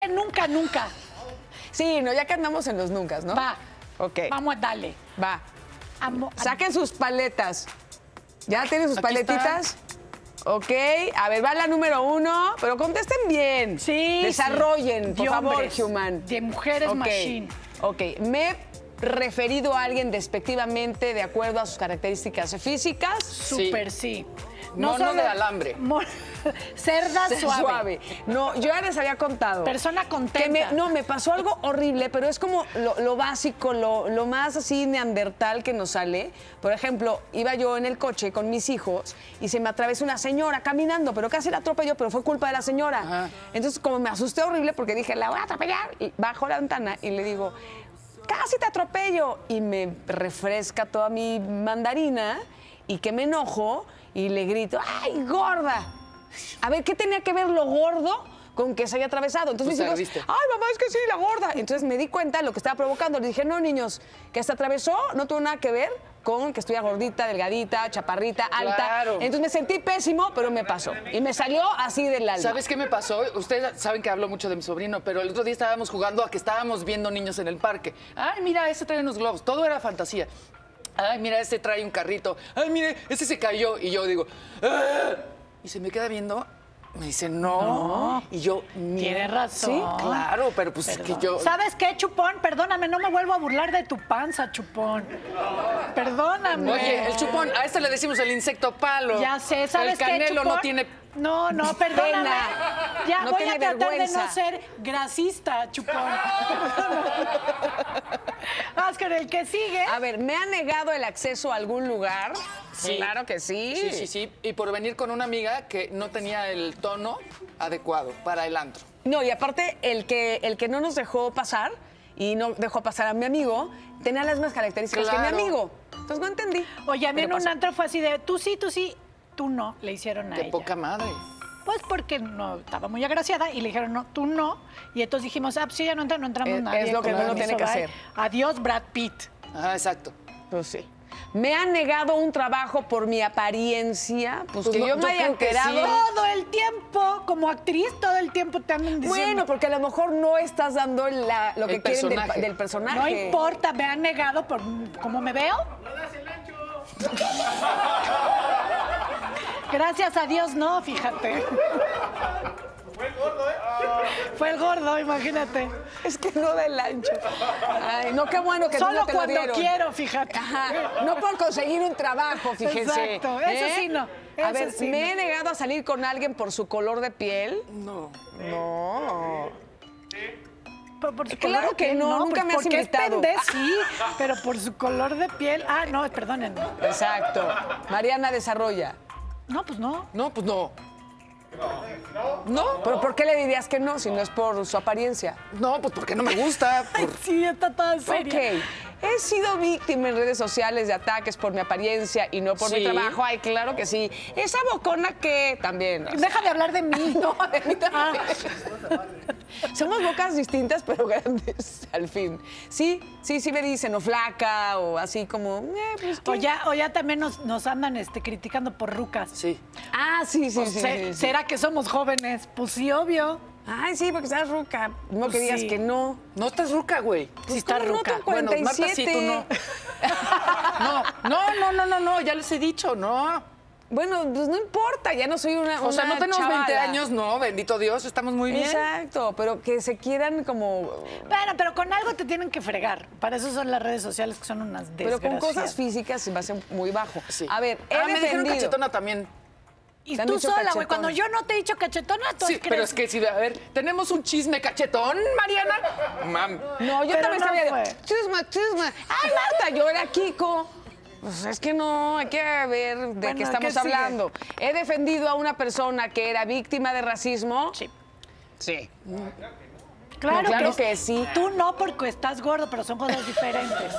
nunca, nunca. Sí, no, ya que andamos en los nunca, ¿no? Va. Ok. Vamos, dale. Va. Saquen sus paletas. ¿Ya tienen sus Aquí paletitas? Ok, a ver, va la número 1, pero contesten bien. Sí. Desarrollen, sí. por favor, hombres, Human. De mujeres, Ok, machine. Ok, me he referido a alguien despectivamente de acuerdo a sus características físicas. Súper sí. Mono de alambre. Cerda suave. No, yo ya les había contado. Persona contenta. Me pasó algo horrible, pero es como lo básico, lo más así neandertal que nos sale. Por ejemplo, iba yo en el coche con mis hijos y se me atravesó una señora caminando, pero casi la atropelló, pero fue culpa de la señora. Ajá. Entonces, como me asusté horrible porque dije, la voy a atropellar, y bajo la ventana y le digo, casi te atropello. Y me refresca toda mi mandarina y que me enojo y le grito, ¡ay, gorda! A ver, ¿qué tenía que ver lo gordo con que se haya atravesado? Entonces Pues mis hijos, te ¡ay, mamá, es que sí, la gorda! Entonces me di cuenta de lo que estaba provocando. Le dije, no, niños, que se atravesó no tuvo nada que ver con que estuviera gordita, delgadita, chaparrita, alta. Claro. Entonces me sentí pésimo, pero me pasó. Y me salió así del alma. ¿Sabes qué me pasó? Ustedes saben que hablo mucho de mi sobrino, pero el otro día estábamos jugando a que estábamos viendo niños en el parque. Ay, mira, ese trae unos globos. Todo era fantasía. Ay, mira, este trae un carrito. Ay, mire, ese se cayó. Y yo digo, ¡ah! Y se me queda viendo. Me dice, no. Y yo, Tienes razón. Sí, claro, pero pues es que yo... ¿Sabes qué, Chupón? Perdóname, no me vuelvo a burlar de tu panza, Chupón. Perdóname. Oye, el chupón, a este le decimos el insecto palo. Ya sé, ¿sabes qué, El canelo Chupón? no tiene... No, perdóname. Pena. Ya No voy a tiene tratar vergüenza. de no ser grasista, Chupón. Vamos con el que sigue. A ver, ¿me ha negado el acceso a algún lugar? Sí. Claro que sí. Sí. Y por venir con una amiga que no tenía el tono adecuado para el antro. No, y aparte, el que no nos dejó pasar y no dejó pasar a mi amigo, tenía las mismas características que mi Claro. amigo. Entonces no entendí. Oye, a mí en Pero un pasó. antro fue así de tú sí, tú no, le hicieron a De ella. poca madre. Pues porque no estaba muy agraciada y le dijeron, no, tú no. Y entonces dijimos, ah, pues si ella no entra, no entramos Es nadie. lo que con uno permiso, tiene que bye. hacer. Adiós, Brad Pitt. Ajá, exacto. Pues sí. ¿Me han negado un trabajo por mi apariencia? Pues que no, yo me yo haya creo que enterado. sí. Todo el tiempo, como actriz, todo el tiempo te andan diciendo. Bueno, porque a lo mejor no estás dando lo que El quieren personaje. del personaje. No importa, me han negado por cómo me veo. Gracias a Dios, no, fíjate. Fue el gordo, ¿eh? Fue el gordo, imagínate. Es que no del ancho. Ay, no, qué bueno que Solo no te lo cuando dieron. quiero, fíjate. Ajá, no por conseguir un trabajo, fíjense. Exacto, eso sí no, A eso ver, sí ¿me no. he negado a salir con alguien por su color de piel? No. No. Por su Claro color de que piel, no, nunca me has porque invitado. Es pendez, sí, pero por su color de piel. Ah, no, perdónenme. Exacto. Mariana desarrolla. No, pues no. No, pues no. No, ¿Pero por qué le dirías que no si no es por su apariencia? no, pues porque no me gusta. Sí, está toda seria. Ok. He sido víctima en redes sociales de ataques por mi apariencia y no por mi Sí. trabajo. Ay, claro que sí. Esa bocona que también. o sea, Deja de hablar de mí. No, de mí también. Ah. Somos bocas distintas, pero grandes, al fin. Sí me dicen, o flaca, o así como, pues, ¿qué? O ya también nos andan criticando por rucas. Sí. Ah, sí. ¿Será que somos jóvenes? Pues sí, obvio. Ay, sí, porque estás ruca. No Pues que digas sí. que no. No estás ruca, güey. Sí está ¿cómo no? ruca. Tú Bueno, Marta, sí, 47. tú no. No, ya les he dicho, no. Bueno, pues no importa, ya no soy una O sea, no tenemos 20 chavala. años, no, bendito Dios, estamos muy bien. Exacto, pero que se quieran como... Bueno, pero con algo te tienen que fregar. Para eso son las redes sociales, que son unas Pero desgracias. con cosas físicas se me hace muy bajo. Sí. A ver, he me dijeron defendido... cachetona también. Y Te han tú dicho sola, güey. cachetona. Cuando yo no te he dicho cachetona, tú Sí, pero es que sí, a ver, ¿tenemos un chisme cachetón, Mariana? Mam. No, yo Pero también no sabía fue. de chisma. Ay, Marta, yo era Kiko. Pues es que no, hay que ver de Bueno, qué estamos ¿qué sigue? hablando. He defendido a una persona que era víctima de racismo. Sí. Sí. Claro, No, claro que sí. Tú no, porque estás gordo, pero son cosas diferentes.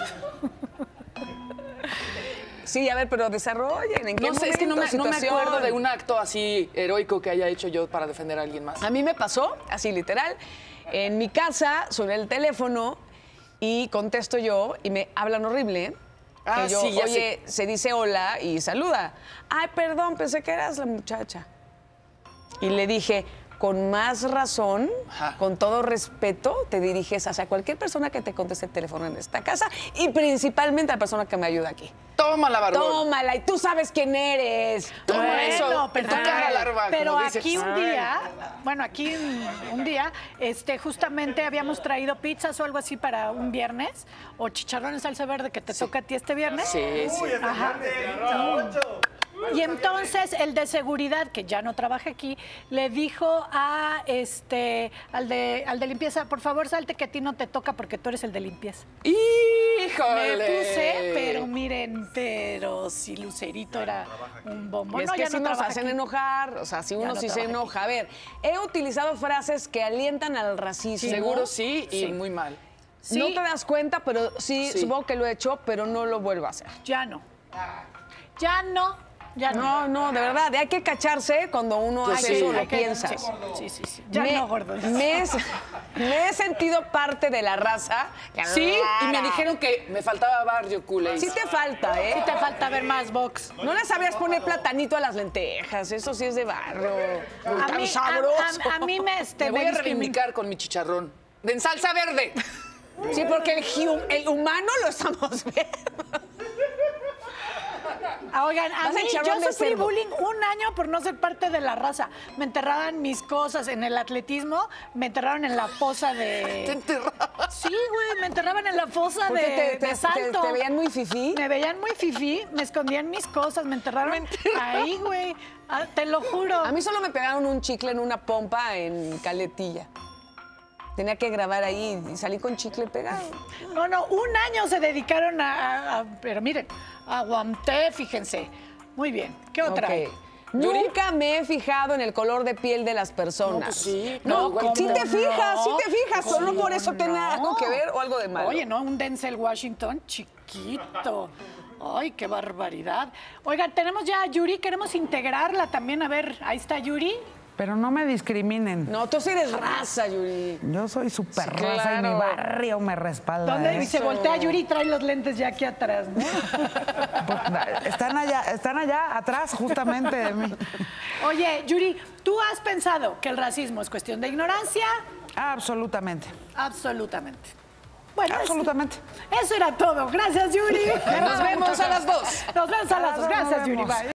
Sí, a ver, pero desarrollen. ¿En qué No sé, es que no me momento, situación? acuerdo de un acto así heroico que haya hecho yo para defender a alguien más. A mí me pasó, así literal, en mi casa suena el teléfono y contesto yo y me hablan horrible. Ah, que yo, sí, ya oye, se dice hola y saluda. Ay, perdón, pensé que eras la muchacha. Y le dije, con más razón, Ajá. con todo respeto, te diriges hacia cualquier persona que te conteste el teléfono en esta casa y principalmente a la persona que me ayuda aquí. Tómala, Barbón. Tómala, y tú sabes quién eres. Toma eso. Bueno, En tu cara, larva, pero como dices. aquí un día, bueno, aquí un día, justamente habíamos traído pizzas o algo así para un viernes, o chicharrones salsa verde que te toca a ti este viernes. Sí, sí. Ajá. Y entonces el de seguridad, que ya no trabaja aquí, le dijo a al de limpieza, por favor salte que a ti no te toca porque tú eres el de limpieza. ¡Híjole! Me puse, pero miren, pero si Lucerito era un bombón. Es No, que ya sí no nos trabaja hacen aquí. enojar, o sea, si uno no sí se trabaja enoja. A ver, he utilizado frases que alientan al racismo. Seguro sí y muy mal. Sí. No te das cuenta, pero sí, Sí. supongo que lo he hecho, pero no lo vuelvo a hacer. Ya no. Ya no. Ya No, no. no, de verdad, hay que cacharse cuando uno Pues hace sí. eso, lo Hay que- piensas. Sí, sí, sí. Ya no, gordo. Me he sentido parte de la raza. Sí, y me dijeron que me faltaba barrio, culé. Sí te falta, ¿eh? Sí te falta ver más box. No le sabías poner platanito a las lentejas, eso sí es de barrio. Tan sabroso. A mí me, Me voy a reivindicar con mi chicharrón. De en salsa verde. Sí, porque el humano lo estamos viendo. Oigan, a Vas a mí echar yo de sufrí cerdo. bullying un año por no ser parte de la raza. Me enterraban mis cosas en el atletismo, me enterraron en la fosa de... Te enterraba. Sí, güey, me enterraban en la fosa ¿Por qué de salto. te veían muy fifí? Me veían muy fifí, me escondían mis cosas, me enterraron ahí, güey. Ah, te lo juro. A mí solo me pegaron un chicle en una pompa en Caletilla. Tenía que grabar ahí y salí con chicle pegado. No, un año se dedicaron pero miren, aguanté, fíjense. Muy bien. ¿Qué otra? Ok. Nunca me he fijado en el color de piel de las personas. No, pues sí, No, igual sí que te tú. fijas, sí te fijas. ¿Cómo Solo por eso tiene no? algo que ver o algo de malo. Oye, ¿no? Un Denzel Washington chiquito. Ay, qué barbaridad. Oigan, tenemos ya a Yuri, queremos integrarla también. A ver, ahí está Yuri. Pero no me discriminen. No, tú sí eres raza, Yuri. Yo soy súper Sí, raza y mi claro. barrio me respalda. ¿Dónde? ¿eh? Y se voltea Yuri y trae los lentes ya aquí atrás, ¿no? Están allá atrás justamente de mí. Oye, Yuri, ¿tú has pensado que el racismo es cuestión de ignorancia? Absolutamente. Absolutamente. Bueno, Absolutamente. Eso era todo. Gracias, Yuri. Nos vemos a las 2. Nos vemos a las 2. Gracias, Nos Yuri. vemos. Bye.